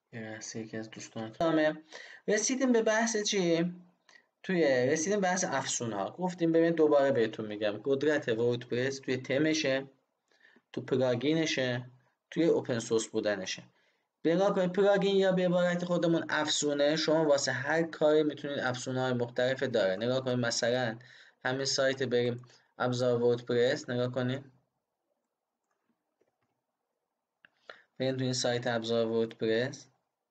یه لحظه یکی از دوستان رسیدیم به بحث چی؟ رسیدیم بحث افزون ها. گفتیم ببین دوباره بهتون میگم قدرت وردپرس توی تمشه، تو پلاگینشه، توی اوپن سورس بودنشه. نگاه کنید پلاگین یا به عبارت خودمون افزونه، شما واسه هر کاری میتونید افزونه های مختلف داره. نگاه کنید مثلا همین سایت بریم ابزار وردپرس، نگاه کنید بریم تو این سایت ابزار وردپرس،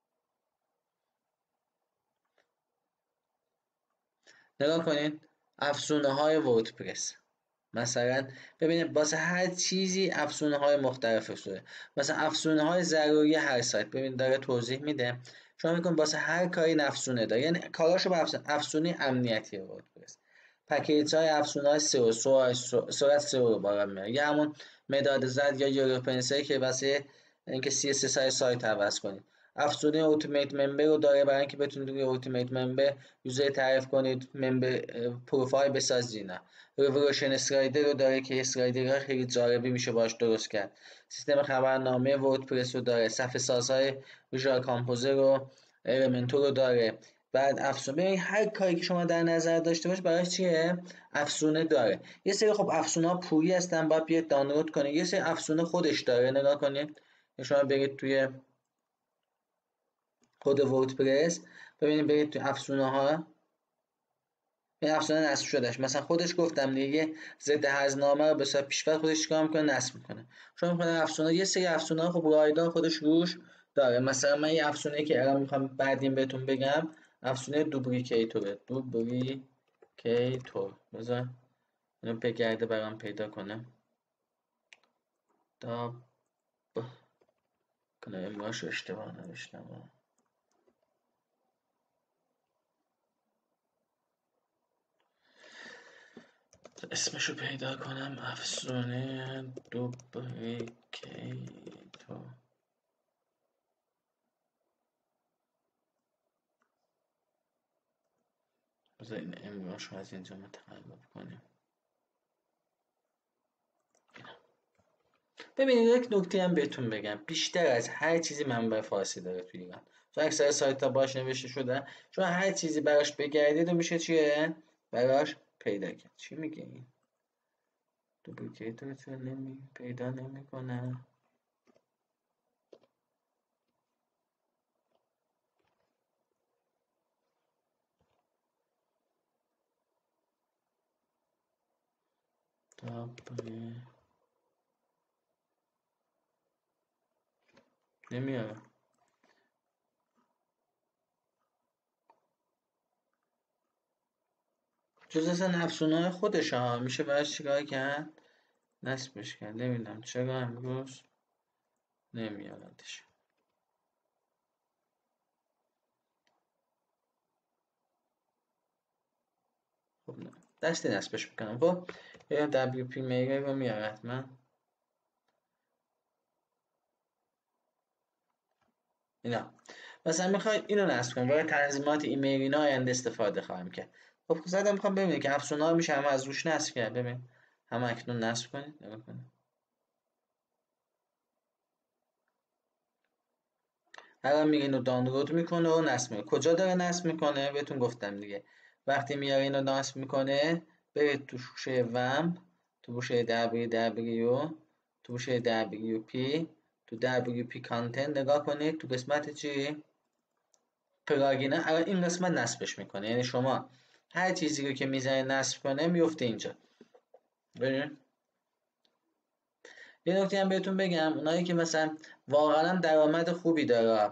نگاه کنید افزونه های وردپرس. مثلا ببینید واسه هر چیزی افزونه های مختلف شده. مثلا افزونه های ضروری هر سایت، ببینید داره توضیح میده. شما میکنید واسه هر کاری این افزونه داره، یعنی کاراشو به افزونه امنیتی وردپرس. پکیج های افزونه های سئو، سرعت سئو رو بالا میاره، یا همون مداد زد یا یورو پنسل که واسه اینکه CSS های سایت عوض کنید. افزونه اوتیمیت ممبر رو داره برای اینکه بتونید روی اوتیمیت ممبر یوزر تعریف کنید، ممبر پروفایل بسازید. اینا ریولوشن اسلایدر رو داره که اسلایدرها خیلی جالبی میشه باش درست کرد. سیستم خبرنامه وردپرس رو داره، صفحه سازهای ویژوال کامپوزر رو، المنتور رو داره. بعد افزونه، ببین هر کاری که شما در نظر داشته باش براش چیه افزونه داره. یه سری خب افزونه ها پولی هستن، باید بیاد دانلود کنید. یه سری افزونه خودش داره، نگاه کنید شما برید توی خود وردپرس ببینید، برید توی افزونه ها، این افزونه نصب شدهش مثلا خودش گفتم دیگه ضد هرزنامه رو به صورت پیشفرض خودش چیکار میکنه نصب میکنه. شما میکنه افزونه، یه سری افزونه خب رایگان خودش روش داره. مثلا من یه افزونه که الان میخوام بعدین بهتون بگم افزونه دوبلیکیتور. بذار اینو بگرده برام پیدا کنه. داب کنه امراش اشتباه نوشتم، اسمشو پیدا کنم. افزونه دوبلیکیتور. بذار این امراش رو از اینجا متقلب کنیم. ببینید یک نکته هم بهتون بگم، بیشتر از هر چیزی منبع فارسی داره توی ایران. چون اکثر سایت ها باش نوشته شده، چون هر چیزی براش بگردید و میشه چیه براش پیدا کرد. چی میگه این دوپلیکیتور؟ چرا پیدا نمیکنه؟ نمیاره. جز اصلا افزونه خودش ها میشه براش چیکار کرد؟ نصبش کرد. نمیدونم چرا امروز نمیاردش. خب نه دستی نصبش میکنم. خب یا WP میگه رو میاره حتما. اینا مثلا میخواید اینو نصب کنید، برای تنظیمات ایمیلی آینده استفاده خواهم کرد. خب زدم میخوام ببینید که افزونه ها میشه همه از روش نصب کرد. ببین همه اکنون نصب کنید، نگاه کنید. الان میگه اینو دانلود میکنه و نصب میکنه. کجا داره نصب میکنه؟ بهتون گفتم دیگه، وقتی میاره اینو نصب میکنه برید تو گوشه وم، تو گوشه www، تو گوشه WP، تو WP کانتنت نگاه کنید، تو قسمت چی پلاگینه. الان این قسمت نصبش میکنه، یعنی شما هر چیزی رو که میزنه نصب کنه میفته اینجا. ببین یه نکته هم بهتون بگم، اونایی که مثلا واقعا درآمد خوبی داره،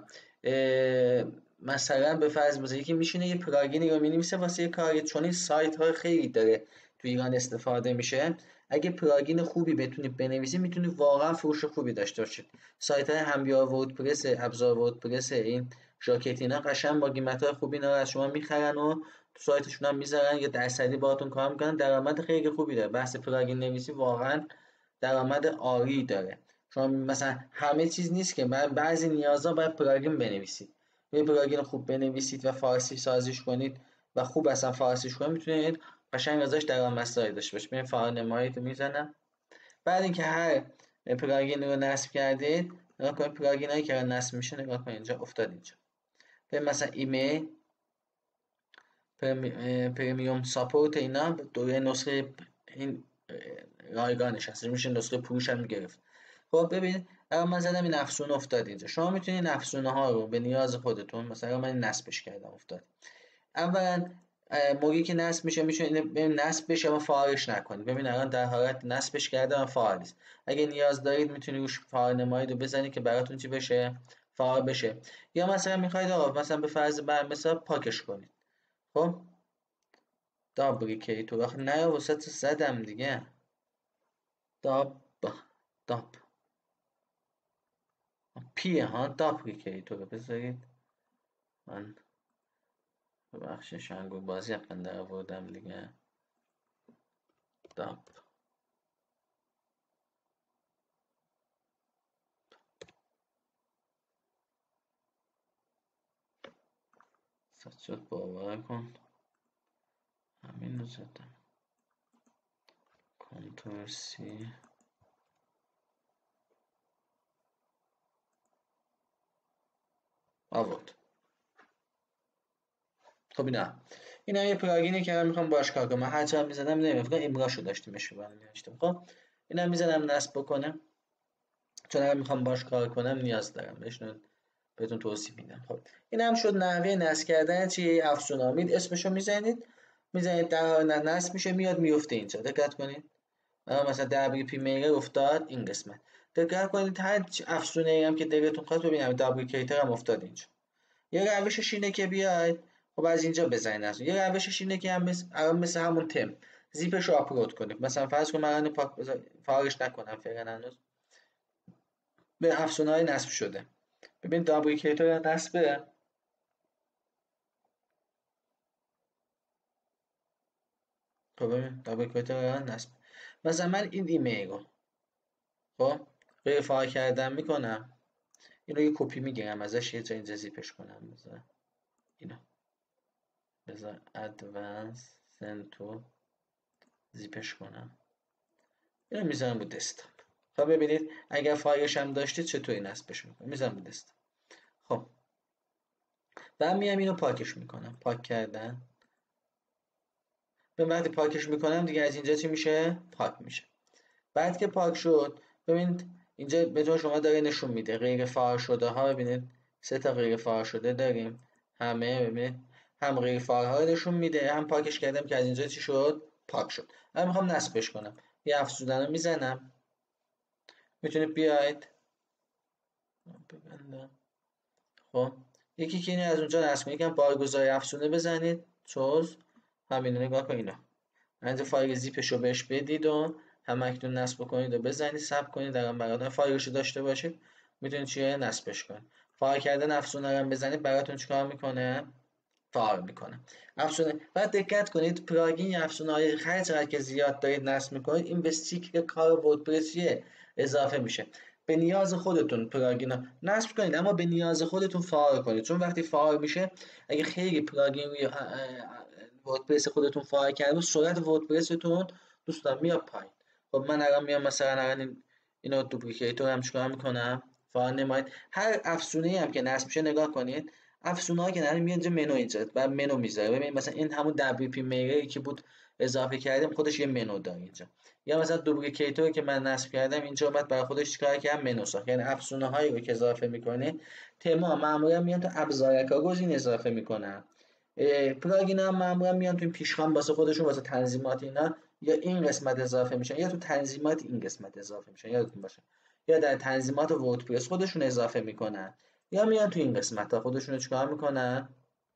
مثلا به فرض مثلا یکی میشینه یه پلاگینی رو مینویسه واسه یه کاری، چون این سایت ها خیلی داره تو ایران استفاده میشه. اگه پلاگین خوبی بتونید بنویسید میتونید واقعا فروش خوبی داشته باشید. سایت های همبیا وردپرس، ابزار وردپرس، این ژاکت اینا قشنگ با قیمت های خوبی اینا از شما میخرن و تو سایتشون هم میذارن، یا درصدی باهاتون کار میکنن، درآمد خیلی خوبی داره. بحث پلاگین نویسی واقعا درآمد عالی داره. شما مثلا همه چیز نیست که بعضی نیازها باید پلاگین بنویسید. یه پلاگین خوب بنویسید و فارسی سازیش کنید و خوب اصلا فارسیش کنید، میتونید قشنگ ازش درآمدزایی داشته باشید. من فعال نمایی رو میزنم. بعد اینکه هر پلاگین رو نصب کردید نگاه کنید پلاگین هایی که نصب میشه، نگاه کنید اینجا افتاد اینجا. به مثلا ایمیل پرمیوم ساپورت اینا دوره نسخه این رایگانش هست، میشه نسخه پروش هم گرفت. خب ببین اگر من زدم این افزونه افتاد اینجا، شما میتونید افزونه ها رو به نیاز خودتون، مثلا من نصبش کردم افتاد، اولا موقعی که نصب میشه میتونید نصب بشه اما فعالش نکنید. ببین الان در حالت نصبش کردم و فعال نیست. اگه نیاز دارید میتونید روش فعال نمایی رو بزنید که براتون چی بشه، فعال بشه. یا مثلا میخواید آقا مثلا به فرض مثلا پاکش کنید. خب دابریکیتور آخه نه وسط زدم دیگه. داب داب پیه ها، دابریکیتور بذارید. من ببخشید شنگو بازی اپن در آوردم دیگه. داب ست شد، باور کن همین رو زدم. کنترل سی آورد. خب اینا یه پلاگینی که من میخوام باش کار کنم. من هر چقدر میزدم نمیفهم ایمراشو داشتیمش رو نوشتم. خب اینا میزدم نصب بکنم، چون اگر میخوام باش کار کنم نیاز دارم بهش، بهتون توضیح میدم. خب این هم شد نحوه نصب کردن چی افزونامید. اسمشو میزنید در حال نصب میشه میاد میفته اینجا. دقت کنید مثلا WP میگه افتاد این قسمت. دقت کنید هر افزونه ای هم که دلتون خواست ببینم دابلیکیتر هم افتاد اینجا. یه روشش اینه که بیاید خب از اینجا بزنید از یه روشش اینه که هم مثل همون تم زیپش رو آپلود کنید. مثلا فرض کن من فارغش نکنم فعلا هنوز به افزونه های نصب شده. ببین دابلیکیتر نصبه. خب ببین دابلیکیتر نصب. مثلا من این ایمیل رو خب رفع کردن میکنم، اینو یه کپی میگیرم ازش یه جا اینجا زیپش کنم. اینو بذار ادوانس سنتو زیپش کنم، اینو میذارم رو دسکتاپ. خب ببینید اگر فایلش هم داشتید چطوری نصبش میکنم، میذارم رو دسکتاپ. خب بعد میام اینو پاکش میکنم. پاک کردن. به وقتی پاکش میکنم دیگه از اینجا چی میشه، پاک میشه. بعد که پاک شد ببینید اینجا بهتون شما داره نشون میده غیر فعال شده ها. ببینید 3 تا غیر فعال شده داریم، همه ببینید هم غیر فعال ها نشون میده هم پاکش کردم که از اینجا چی شد، پاک شد. من میخوام نصبش کنم، یه افزودن رو میزنم. میتونید بیاید ببندم. خب یکی که اینه از اونجا نصب میگم بارگذاری افزوده بزنید سوز همین نگاه کن اینا اینجا فایل زیپش رو بهش بدید و هم اکنون نصب کنید و بزنید ثبت کنید در براتون فایلش رو داشته باشید میتونید چیه نصبش کنید. فایل کردن افزونه رو بزنید براتون چیکار میکنه، فعال میکنه افزونه. بعد دقت کنید پلاگین یا افزونه های هر چقدر که زیاد دارید نصب میکنید این به سیکل کار وردپرس اضافه میشه. به نیاز خودتون پلاگین ها نصب کنید اما به نیاز خودتون فعال کنید، چون وقتی فعال میشه اگه خیلی پلاگین روی وردپرس خودتون فعال کردید سرعت وردپرستون دوستان میاد پایین. خب من الان میام مثلا الان اینو دوپلیکیتور هم چیکار میکنم، فعال نمایید. هر افزونه هم که نصب میشه نگاه کنید افزونه‌ها که میاد اینجا منو اینجا بعد منو میذاره. ببین مثلا این همون WP میگری که بود اضافه کردیم خودش یه منو داره اینجا. یا مثلا دوپلیکیتور که من نصب کردم اینجا اومد برای خودش چیکار کردم منو ساخت. یعنی افزونه هایی رو که اضافه میکنه تما معمولا میان تو ابزار کارگزین اضافه میکنن. پلاگین هم معمولا میان تو این پیشخوان واسه خودشون واسه تنظیمات اینا یا این قسمت اضافه میشن یا تو تنظیمات این قسمت اضافه میشن یادتون باشه، یا در تنظیمات وردپرس خودشون اضافه میکنن یا میان تو این قسمت ها خودشون چیکار میکنن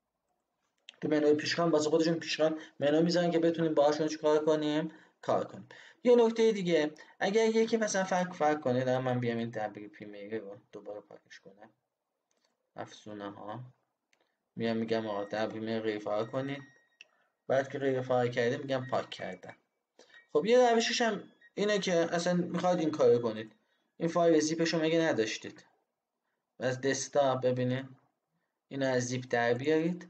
تو منوی پیشخوان واسه خودشون پیشخوان منو میذارن که بتونیم باهاشون چیکار کنیم، کار کنیم. یه نکته دیگه اگر یکی مثلا فرق کنه در من بیام این WP میگه رو دوباره پاکش کنم افزونه ها میام میگم آقا WP میگه ریفار کنید. بعد که ریفار کردیم میگم پاک کردن. خب یه روشش هم اینه که اصلا میخواد این کارو کنید این فایل زیپش رو مگه نداشتید از دسکتاپ ببینید اینو از زیپ در بیارید.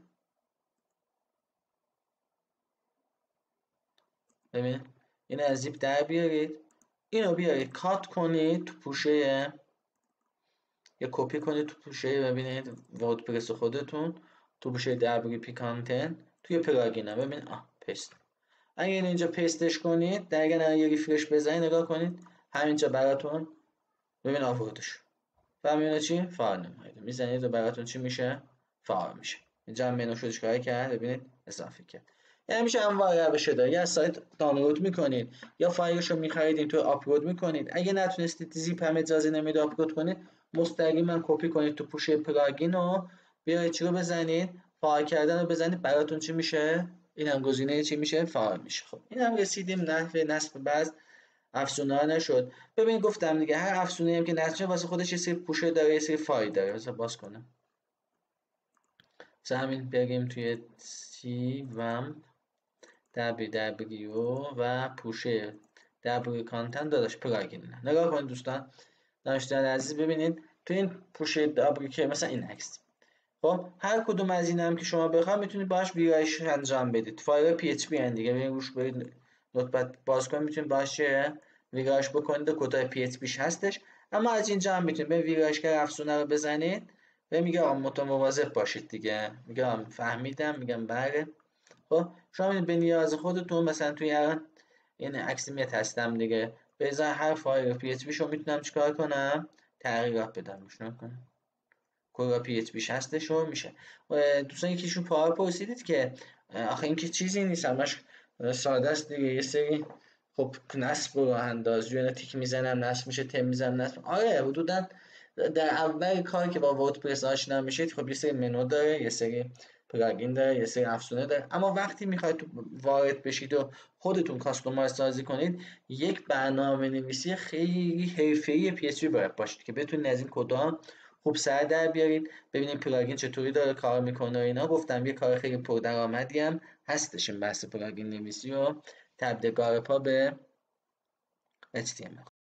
ببین اینو از زیپ در بیارید اینو بیارید کات کنید تو پوشه یا کپی کنید تو پوشه ببینید وردپرس خودتون تو پوشه WP کانتنت توی پلاگین ها ببینید پست. اگه اینجا پستش کنید در یه ریفرش بزنید نگاه کنید همینجا براتون ببین آوردش. فهمیدین چی؟ فعال نمایید. میزنید و براتون چی میشه؟ فعال میشه. اینجا هم منو شو چیکار کرد ببینید اضافه کرد. یعنی میشه انواع روش داره. یا از سایت دانلود میکنید یا فایلشو میخرید تو آپلود میکنید. اگه نتونستید زیپ هم اجازه نمیده آپلود کنید مستقیما کپی کنید تو پوشه پلاگین و بیاید چی رو بزنید فعال کردن رو بزنید براتون چی میشه؟ اینم گزینه چی میشه؟ فعال میشه. خب اینم رسیدیم نحوه نصب بعض افزونه‌ها نشد. ببین گفتم دیگه هر افزونه‌ای هم که نصب واسه خودش یه سری پوشه داره یه سری فایل داره. مثلا باز کنم مثلا همین بریم توی سی وم www و پوشه w کانتنت داداش پلاگین نگاه کنید دوستان دانشجویان عزیز ببینید تو این پوشه w که مثلا این عکس خب هر کدوم از این هم که شما بخواید میتونید باهاش ویرایش انجام بدید فایل PHP ان دیگه برید روش برید نوتپد باز کنید میتونید باهاش ویرایش بکنید و کدای PHP هستش اما از اینجا هم میتونید به ویرایشگر افزونه رو بزنید و میگه مواظب باشید دیگه میگم فهمیدم میگم بله. خب شما به نیاز خودتون مثلا توی الان این اکسیمیت هستم دیگه به هر فایل PHP شو میتونم چیکار کنم تغییرات بدم روش کنم کلا PHP هستش و میشه. دوستان یکیشون پاور پرسیدید که آخه این که چیزی نیست همش ساده است دیگه یه سری خب نصب رو انداز یعنی تیک میزنم نصب میشه تم میزنم نصب آره حدودا در اول کار که با وردپرس آشنا میشید خب یه سری منو داره یه سری پلاگین داره یه سری افزونه داره اما وقتی میخواید تو وارد بشید و خودتون کاستومایز سازی کنید یک برنامه نویسی خیلی حرفه‌ای PHP باید باشید که بتونید از این کدام خوب سر در بیارید ببینید پلاگین چطوری داره کار میکنه و اینا گفتم یه کار خیلی پردرآمدی هم هستش این بحث پلاگین نویسی و تبدیل پا به HTML